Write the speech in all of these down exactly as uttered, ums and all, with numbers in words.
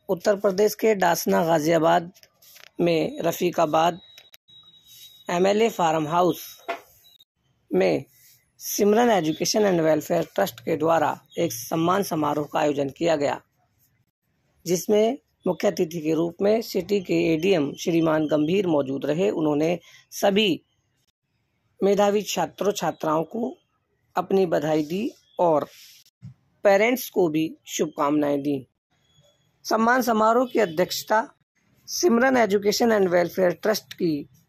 उत्तर प्रदेश के डासना गाजियाबाद में रफ़ीकाबाद MLA farm house में Simran education and welfare trust के द्वारा एक सम्मान समारोह का आयोजन किया गया, जिसमें मुख्य अतिथि के रूप में सिटी के एडीएम श्रीमान गंभीर मौजूद रहे। उन्होंने सभी मेधावी छात्रों छात्राओं को अपनी बधाई दी और पेरेंट्स को भी शुभकामनाएं दी। सम्मान समारोह की अध्यक्षता Simran education and welfare trust की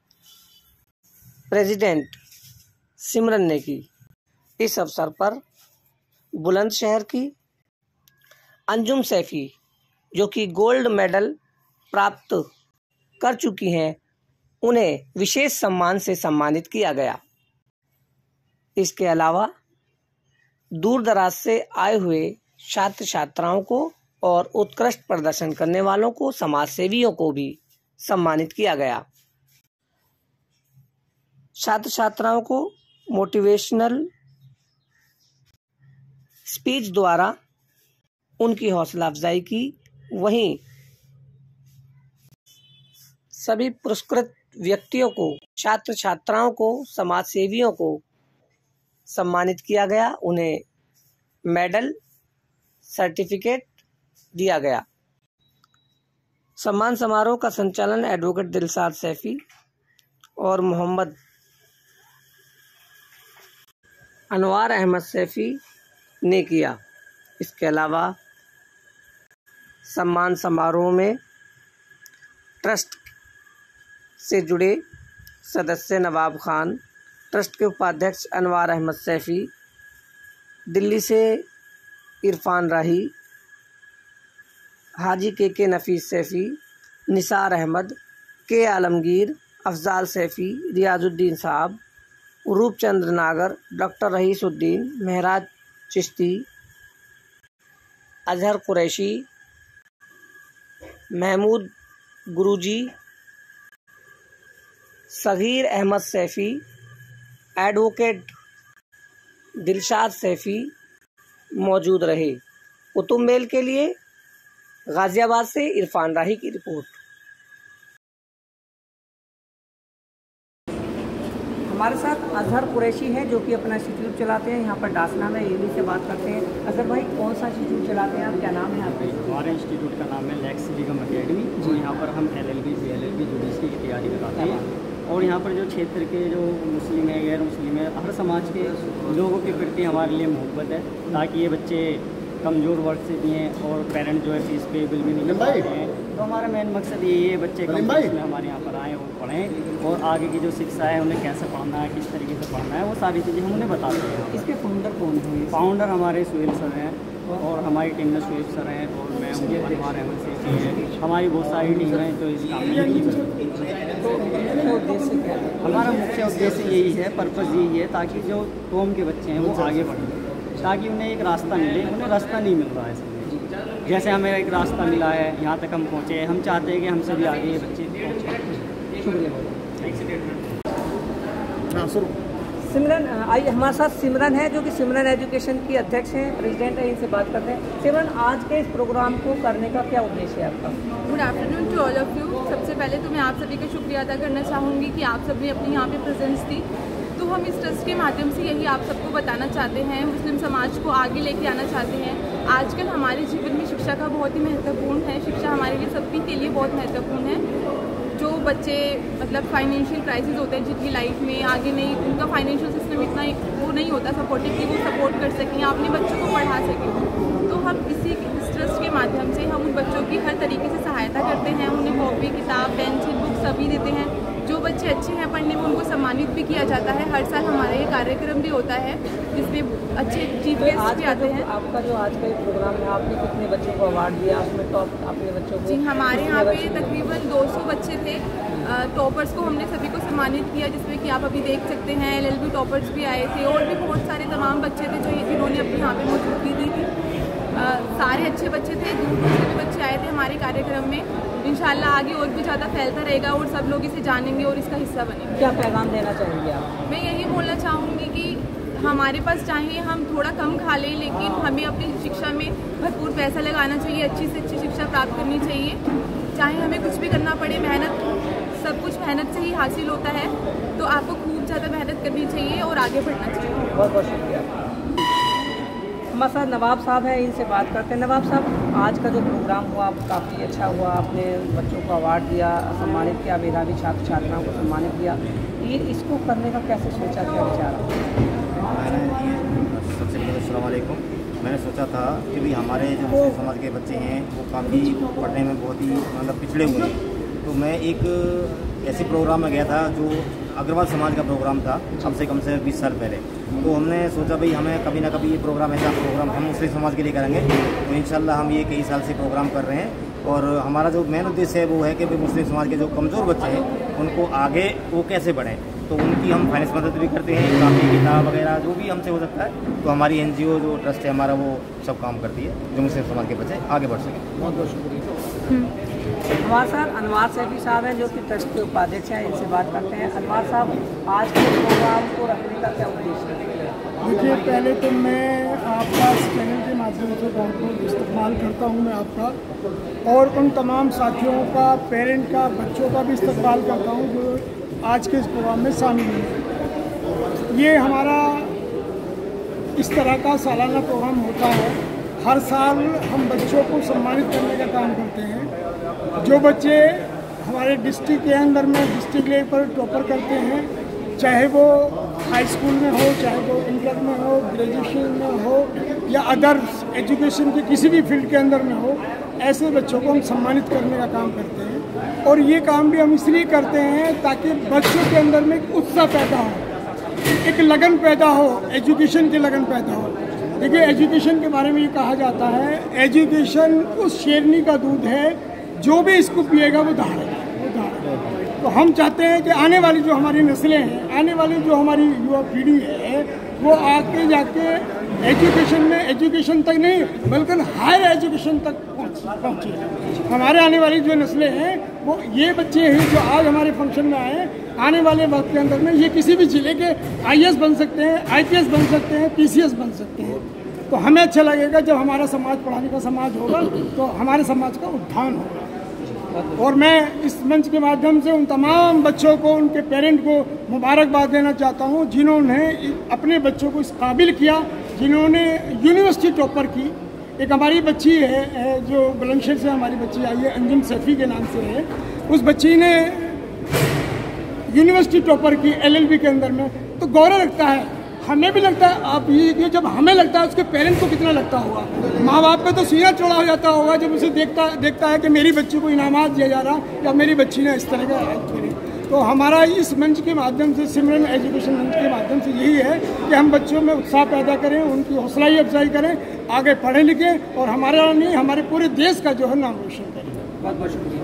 प्रेसिडेंट सिमरन ने की। इस अवसर पर बुलंदशहर की अंजुम सैफी, जो कि गोल्ड मेडल प्राप्त कर चुकी हैं, उन्हें विशेष सम्मान से सम्मानित किया गया। इसके अलावा दूर दराज से आए हुए छात्र छात्राओं को और उत्कृष्ट प्रदर्शन करने वालों को, समाज सेवियों को भी सम्मानित किया गया। छात्र छात्राओं को मोटिवेशनल स्पीच द्वारा उनकी हौसला अफजाई की। वहीं सभी पुरस्कृत व्यक्तियों को, छात्र छात्राओं को, समाज सेवियों को सम्मानित किया गया। उन्हें मेडल, सर्टिफिकेट दिया गया। सम्मान समारोह का संचालन एडवोकेट दिलशाद सैफी और मोहम्मद अनवार अहमद सैफी ने किया। इसके अलावा सम्मान समारोह में ट्रस्ट से जुड़े सदस्य नवाब खान, ट्रस्ट के उपाध्यक्ष अनवार अहमद सैफी, दिल्ली से इरफान राही, हाजी के के नफीस सैफी, निसार अहमद, के आलमगीर, अफजाल सैफी, रियाजुद्दीन साहब, रूपचंद्र नागर, डॉक्टर रईसुद्दीन, महराज चिश्ती, अजहर कुरैशी, महमूद गुरुजी, सगीर अहमद सैफी, एडवोकेट दिलशाद सैफी मौजूद रहे। कुतुब मेल के लिए गाजियाबाद से इरफान राही की रिपोर्ट। हमारे साथ अजहर कुरैशी हैं, जो कि अपना इंस्टीट्यूट चलाते हैं यहाँ पर डासना में। इन्हीं से बात करते हैं। अजहर भाई, कौन सा इंस्टीट्यूट चलाते हैं आप? क्या नाम है आपका? हमारे इंस्टीट्यूट का नाम है लेक्स लीगम अकेडमी। जो यहाँ पर हम L L B, B L L B, judiciary की तैयारी कराते हैं। और यहाँ पर जो क्षेत्र के जो मुस्लिम है, गैर मुस्लिम है, हर समाज के लोगों के प्रति हमारे लिए मोहब्बत है, ताकि ये बच्चे कमज़ोर वर्ग से भी हैं और पेरेंट जो है फीस पे बिल भी नहीं कर पाते हैं। तो हमारा मेन मकसद यही है, बच्चे कम फीस में हमारे यहाँ पर आएँ और पढ़ें, और आगे की जो शिक्षा है उन्हें कैसे पढ़ना है, किस तरीके से पढ़ना है, वो सारी चीज़ें हम उन्हें बताते हैं। इसके फाउंडर कौन हैं? फाउंडर हमारे सुहेल सर हैं, और हमारी टीम में सुहेल सर हैं, और मैं हूँ अनवार अहमद सैफी हैं। हमारी बहुत सारी टीम है जो इस काम में। तो उद्देश्य क्या है? हमारा मुख्य उद्देश्य यही है, पर्पज़ यही है, ताकि जो कौम के बच्चे हैं वो आगे बढ़ें, ताकि उन्हें एक रास्ता मिले। उन्हें रास्ता नहीं मिल रहा है सब। जैसे हमें एक रास्ता मिला है, यहाँ तक हम पहुँचे, हम चाहते हैं कि हमसे भी आगे ये बच्चे पहुँचें। शुक्रिया। हाँ, शुरू। सिमरन, आइए हमारे साथ सिमरन है, जो कि सिमरन एजुकेशन की अध्यक्ष हैं, प्रेसिडेंट है। इनसे बात करते हैं। सिमरन, आज के इस प्रोग्राम को करने का क्या उद्देश्य है आपका? Good afternoon to all of you. सबसे पहले तो मैं आप सभी का शुक्रिया अदा करना चाहूँगी कि आप सभी अपनी यहाँ पे प्रेजेंस दी। तो हम इस ट्रस्ट के माध्यम से यही आप सबको बताना चाहते हैं, मुस्लिम समाज को आगे लेके आना चाहते हैं। आजकल हमारे जीवन में शिक्षा का बहुत ही महत्वपूर्ण है। शिक्षा हमारे लिए सभी के लिए बहुत महत्वपूर्ण है। जो बच्चे मतलब फाइनेंशियल क्राइसिस होते हैं जिनकी लाइफ में आगे नहीं, उनका फाइनेंशियल सिस्टम इतना वो नहीं होता सपोर्टिव कि वो सपोर्ट कर सकें या अपने बच्चों को पढ़ा सकें। तो हम इसी इस ट्रस्ट के माध्यम से हम उन बच्चों की हर तरीके से सहायता करते हैं। उन्हें कॉपी, किताब, पेंसिल, बुक सभी देते हैं। जो बच्चे अच्छे हैं पढ़ने में उनको सम्मानित भी किया जाता है। हर साल हमारा ये कार्यक्रम भी होता है जिसमें अच्छे चीफ गेस्ट भी आते हैं। आपका जो आज का प्रोग्राम है, आपने कितने बच्चों को अवार्ड दिया? उसमें टॉप अपने बच्चों को? जी, हमारे यहाँ पे तकरीबन दो सौ बच्चे थे। टॉपर्स को हमने सभी को सम्मानित किया, जिसमें कि आप अभी देख सकते हैं एल एल बी टॉपर्स भी आए थे, और भी बहुत सारे तमाम बच्चे थे जो जिन्होंने अपनी यहाँ पे मौजूदगी दी थी। आ, सारे अच्छे बच्चे थे, दूर दूर से भी बच्चे आए थे हमारे कार्यक्रम में। इंशाल्लाह आगे और भी ज़्यादा फैलता रहेगा और सब लोग इसे जानेंगे और इसका हिस्सा बनेंगे। क्या पैगाम देना चाहेंगे आप? मैं यही बोलना चाहूँगी कि हमारे पास चाहे हम थोड़ा कम खा लें, लेकिन हमें अपनी शिक्षा में भरपूर पैसा लगाना चाहिए, अच्छी से अच्छी शिक्षा प्राप्त करनी चाहिए। चाहे हमें कुछ भी करना पड़े, मेहनत सब कुछ मेहनत से ही हासिल होता है, तो आपको खूब ज़्यादा मेहनत करनी चाहिए और आगे बढ़ना चाहिए। बहुत बहुत शुक्रिया। हमारे साथ नवाब साहब हैं, इनसे बात करते हैं। नवाब साहब, आज का जो प्रोग्राम हुआ काफ़ी अच्छा हुआ, आपने बच्चों को अवार्ड दिया, सम्मानित किया, मेधावी छात्र छात्राओं को सम्मानित किया, ये इसको करने का कैसे सोचा, क्या विचार? मैंने सबसे पहले अस्सलाम वालेकुम। मैंने सोचा था कि भाई हमारे जो मुस्लिम समाज के बच्चे हैं वो काफ़ी पढ़ने में बहुत ही मतलब पिछड़े हुए हैं, तो मैं एक ऐसे प्रोग्राम में गया था जो अग्रवाल समाज का प्रोग्राम था, कम से कम से बीस साल पहले। तो हमने सोचा भाई हमें कभी ना कभी ये प्रोग्राम, ऐसा प्रोग्राम हम मुस्लिम समाज के लिए करेंगे। तो इंशाल्लाह हम ये कई साल से प्रोग्राम कर रहे हैं और हमारा जो मेन उद्देश्य है वो है कि भाई मुस्लिम समाज के जो कमज़ोर बच्चे हैं उनको आगे वो कैसे बढ़ें। तो उनकी हम फाइनेंस मदद भी करते हैं, काफ़ी किताब वगैरह जो भी हमसे हो सकता है। तो हमारी एनजीओ जो ट्रस्ट है हमारा वो सब काम करती है जो मुस्लिम समाज के बच्चे आगे बढ़ सकें। बहुत बहुत शुक्रिया। हमारे साथ अनवार सैफी साहब हैं जो कि ट्रस्ट के उपाध्यक्ष हैं, इनसे बात करते हैं। अनवार साहब, आज के प्रोग्राम को रखने का क्या उद्देश्य है? देखिए, पहले तो मैं आपका इस चैनल के माध्यम से बहुत बहुत इस्तेमाल करता हूँ मैं आपका, और उन तमाम साथियों का, पेरेंट का, बच्चों का भी इस्तेमाल करता हूँ जो आज के इस प्रोग्राम में शामिल हैं। ये हमारा इस तरह का सालाना प्रोग्राम होता है। हर साल हम बच्चों को सम्मानित करने का काम करते हैं। जो बच्चे हमारे डिस्ट्रिक्ट के अंदर में डिस्ट्रिक्ट लेवल पर टॉपर करते हैं, चाहे वो हाई स्कूल में हो, चाहे वो इंटर में हो, ग्रेजुएशन में हो या अदर्स एजुकेशन के किसी भी फील्ड के अंदर में हो, ऐसे बच्चों को हम सम्मानित करने का काम करते हैं। और ये काम भी हम इसलिए करते हैं ताकि बच्चों के अंदर में एक उत्साह पैदा हो, एक लगन पैदा हो, एजुकेशन की लगन पैदा हो। देखिए, एजुकेशन के बारे में ये कहा जाता है, एजुकेशन उस शेरनी का दूध है, जो भी इसको पिएगा वो दहाड़ेगा, वो दहाड़ेगा। तो हम चाहते हैं कि आने वाली जो हमारी नस्लें हैं, आने वाली जो हमारी युवा पीढ़ी है, वो आके जाके एजुकेशन में, एजुकेशन तक नहीं बल्कि हायर एजुकेशन तक पहुँचे। हमारे आने वाली जो नस्लें हैं वो ये बच्चे हैं जो आज हमारे फंक्शन में आए, आने वाले वक्त के अंदर में ये किसी भी जिले के आई ए एस बन सकते हैं, आई पी एस बन सकते हैं, पी सी एस बन सकते हैं। तो हमें अच्छा लगेगा जब हमारा समाज पढ़ाने का समाज होगा तो हमारे समाज का उत्थान होगा। और मैं इस मंच के माध्यम से उन तमाम बच्चों को, उनके पेरेंट को मुबारकबाद देना चाहता हूँ जिन्होंने अपने बच्चों को इस काबिल किया, जिन्होंने यूनिवर्सिटी टॉपर की। एक हमारी बच्ची है जो बुलंदशहर से हमारी बच्ची आई है, अंजुम सैफी के नाम से है। उस बच्ची ने यूनिवर्सिटी टॉपर की एल एल बी के अंदर में, तो गौरव लगता है, हमें भी लगता है। आप ये जब हमें लगता है उसके पेरेंट्स को कितना लगता होगा, माँ बाप का तो सीना चौड़ा हो जाता होगा जब उसे देखता देखता है कि मेरी बच्ची को इनामात दिया जा रहा या मेरी बच्ची ने इस तरह का हेल्प करी। तो हमारा इस मंच के माध्यम से, सिमरन एजुकेशन मंच के माध्यम से यही है कि हम बच्चों में उत्साह पैदा करें, उनकी हौसलाई अफजाई करें, आगे पढ़े लिखें और हमारा नहीं हमारे पूरे देश का जो है नाम रोशन करें। बहुत बहुत शुक्रिया।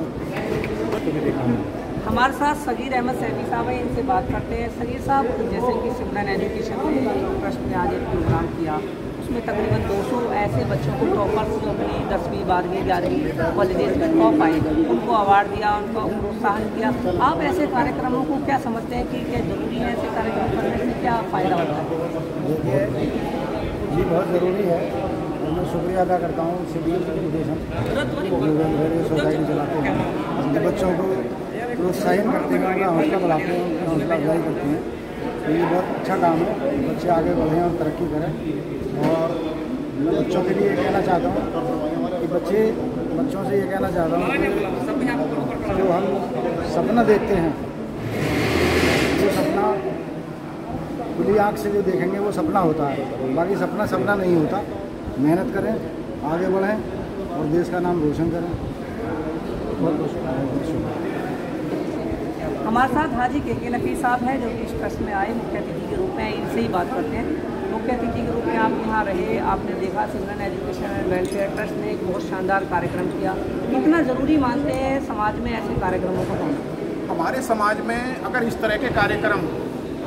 हमारे साथ सगीर अहमद सैफी साहब हैं, इनसे बात करते हैं। सगीर साहब, जैसे कि सिमरन एजुकेशन ट्रस्ट ने आज एक प्रोग्राम किया, उसमें तकरीबन दो सौ ऐसे बच्चों को टॉपर्स जो अपनी दसवीं बारहवीं ग्यारहवीं कॉलेजेस में टॉप आए उनको अवार्ड दिया, उनको प्रोत्साहन किया। आप ऐसे कार्यक्रमों को क्या समझते हैं कि क्या जरूरी है, ऐसे कार्यक्रम करने से क्या फ़ायदा होता है? देखिए, ये बहुत ज़रूरी है और मैं शुक्रिया अदा करता हूँ सिविल एजुकेशन सोसाइटी चलाते हैं, अपने बच्चों को प्रोत्साहन करते हैं, उनका हौसला बढ़ाते हैं, उनकी हौसला अफजाई करते हैं। तो ये बहुत अच्छा काम है, बच्चे आगे बढ़ें और तरक्की करें। और मैं बच्चों के लिए ये कहना चाहता हूँ कि बच्चे बच्चों से ये कहना चाहता हूँ कि जो हम सपना देखते हैं, वो सपना खुली आँख से जो देखेंगे वो सपना होता है, बाकी सपना सपना नहीं होता। मेहनत करें, आगे बढ़ें और देश का नाम रोशन करें। बहुत बहुत शुक्रिया। हमारे साथ हाजी के के नफ़ी साहब हैं जो कि इस ट्रस्ट में आए मुख्य अतिथि के रूप में, इनसे ही बात करते हैं। मुख्य अतिथि के रूप में आप यहाँ रहे, आपने देखा Simran education and welfare trust ने एक बहुत शानदार कार्यक्रम किया। कितना ज़रूरी मानते हैं समाज में ऐसे कार्यक्रमों को होना? हमारे समाज में अगर इस तरह के कार्यक्रम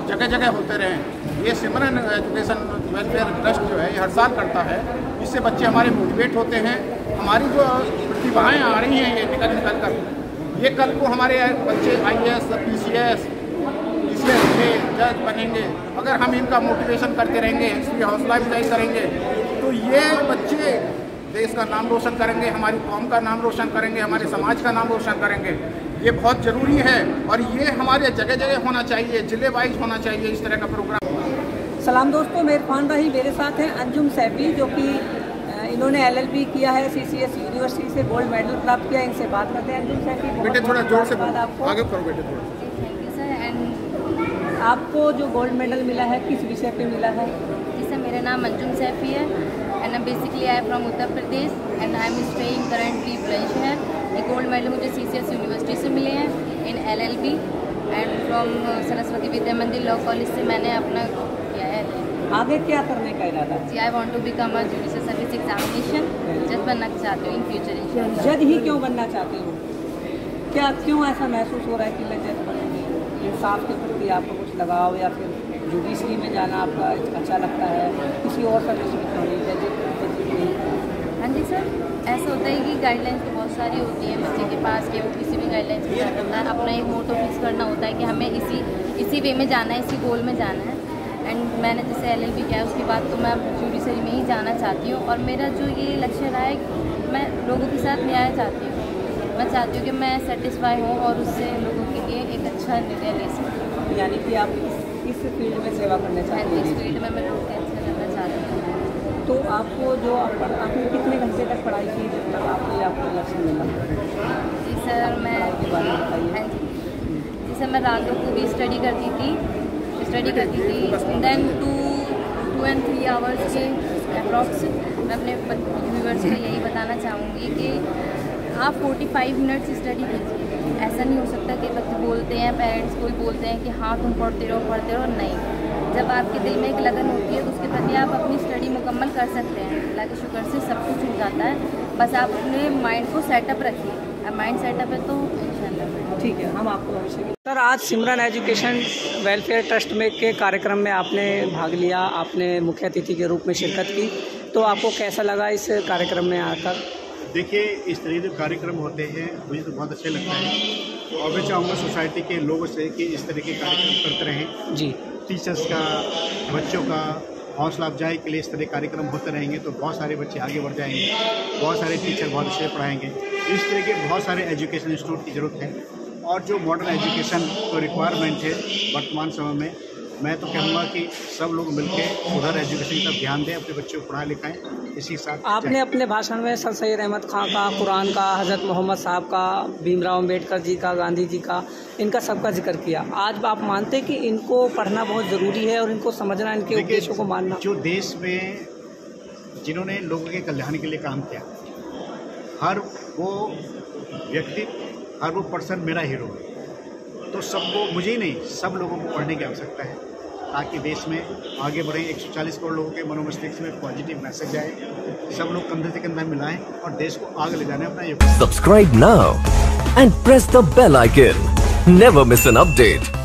जगह जगह होते रहें। ये सिमरन एजुकेशन वेलफेयर ट्रस्ट जो है ये हर साल करता है। इससे बच्चे हमारे मोटिवेट होते हैं। हमारी जो प्रतिभाएँ आ रही हैं ये निकल निकल कर, ये कल को हमारे बच्चे I A S, P C S, P C S के जज बनेंगे। अगर हम इनका मोटिवेशन करते रहेंगे, इसकी हौसला अफजाई करेंगे तो ये बच्चे देश का नाम रोशन करेंगे, हमारी कौम का नाम रोशन करेंगे, हमारे समाज का नाम रोशन करेंगे। ये बहुत ज़रूरी है और ये हमारे जगह जगह होना चाहिए, जिले वाइज होना चाहिए इस तरह का प्रोग्राम। सलाम दोस्तों, मैं इरफान राही, मेरे साथ हैं अंजुम सैफी जो कि इन्होंने एल एल बी किया है, सी सी एस यूनिवर्सिटी से गोल्ड मेडल प्राप्त किया। इनसे बात करते हैं। अंजुम सैफी, बेटे थोड़ा जोर से आपको आगे करो बेटे थोड़ा। Thank you sir. एंड आपको जो गोल्ड मेडल मिला है किस विषय पे मिला है? जी सर, मेरा नाम अंजुम सैफी है and basically I am from Uttar Pradesh and I am staying currently Bulandshahr. ये गोल्ड मेडल मुझे सी सी एस यूनिवर्सिटी से मिले हैं in L L B and from Saraswati Vidya Mandir law college से मैंने अपना किया है। आगे क्या करने का इरादा? जी, I want to become a judicial service examination जज बनना चाहती हूँ इन फ्यूचर। जज ही क्यों बनना चाहती हूँ? क्या क्यों ऐसा महसूस हो रहा है कि मैं जज बनूँगी? इंसाफ के प्रति आपको कुछ लगाव या फिर जुडिशरी में जाना आपका अच्छा लगता है, किसी और सर्विस में क्यों नहीं? जज हाँ जी सर, ऐसा होता है कि गाइडलाइंस तो बहुत सारी होती है बच्चे के पास कि वो किसी भी गाइडलाइंस में जा सकता है। अपना एक मोटो फिक्स करना होता है कि हमें इसी इसी वे में जाना है, इसी गोल में जाना है। एंड मैंने जैसे एल एल बी किया उसके बाद तो मैं जुडिशरी में ही जाना चाहती हूँ और मेरा जो ये लक्ष्य रहा है मैं लोगों के साथ न्याय चाहती हूँ। मैं चाहती हूँ कि मैं सेटिस्फाई हूँ और उससे लोगों के लिए एक अच्छा निर्णय ले सकूँ। यानी कि आप इस फील्ड में सेवा करना चाहते हैं? इस फील्ड में मैं लोग कैंसर करना चाहती हूँ। तो आपको जो आप आपने कितने घंटे तक पढ़ाई की जब तक आपको आपको लक्ष्य मिला? जी सर, मैं के बारे में बताइए। हाँ जी जी सर, मैं रातों को भी स्टडी करती थी स्टडी करती थी then two two and three hours के अप्रॉक्स। मैं अपने व्यूअर्स को यही बताना चाहूँगी कि आप फोर्टी फाइव मिनट्स स्टडी कीजिए। ऐसा नहीं हो सकता कि बच्चे बोलते हैं, पेरेंट्स कोई बोलते हैं कि हाँ तुम पढ़ते रहो पढ़ते रहो। नहीं, जब आपके दिल में एक लगन होती है तो उसके प्रति आप अपनी स्टडी मुकम्मल कर सकते हैं। अल्लाह के शुक्र से सब कुछ हो जाता है, बस आप अपने माइंड को सेटअप रखिए। अब माइंड सेटअप है तो इंशाल्लाह ठीक है, हम आपको भविष्य में। सर, आज सिमरन एजुकेशन वेलफेयर ट्रस्ट में के कार्यक्रम में आपने भाग लिया, आपने मुख्य अतिथि के रूप में शिरकत की, तो आपको कैसा लगा इस कार्यक्रम में आकर? देखिए, इस तरह के कार्यक्रम होते हैं मुझे तो बहुत अच्छे लगता है और मैं चाहूँगा सोसाइटी के लोगों से कि इस तरह के कार्यक्रम करते रहें। जी, टीचर्स का, बच्चों का हौसला अफजाई के लिए इस तरह कार्यक्रम होते रहेंगे तो बहुत सारे बच्चे आगे बढ़ जाएंगे, बहुत सारे टीचर बहुत अच्छे पढ़ाएंगे। इस तरह के बहुत सारे एजुकेशन इंस्टीट्यूट की ज़रूरत है और जो मॉडर्न एजुकेशन को रिक्वायरमेंट है वर्तमान समय में, मैं तो कहूँगा कि सब लोग मिलकर उधर एजुकेशन की तरफ ध्यान दें, अपने बच्चों को पढ़ाएं लिखाएं। इसी साथ आपने अपने भाषण में सर सैयद अहमद खां का, कुरान का, हज़रत मोहम्मद साहब का, भीमराव अम्बेडकर जी का, गांधी जी का, इनका सबका जिक्र किया। आज आप मानते कि इनको पढ़ना बहुत ज़रूरी है और इनको समझना, इनके उद्देश्यों को मानना? जो देश में जिन्होंने लोगों के कल्याण के लिए काम किया, हर वो व्यक्ति, हर वो पर्सन मेरा हीरो है। तो सबको, मुझे ही नहीं, सब लोगों को पढ़ने की आवश्यकता है ताकि देश में आगे बढ़े। एक सौ चालीस करोड़ लोगों के मनोमस्तिष्क में पॉजिटिव मैसेज आए, सब लोग कंधे से कंधा मिलाएं और देश को आगे ले जाने अपना योगदान। Subscribe now and press the bell icon, never miss an update.